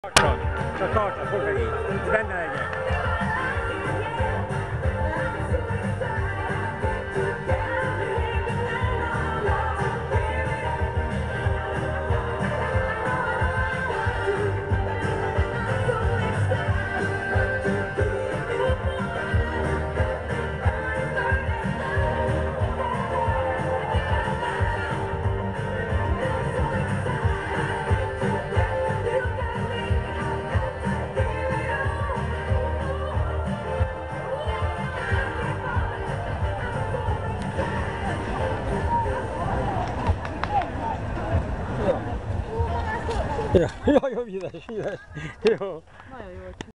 Csak tartsad, fogd meg így, hogy benne legyen. Ja, jó, jó, jó. Nagyon jó.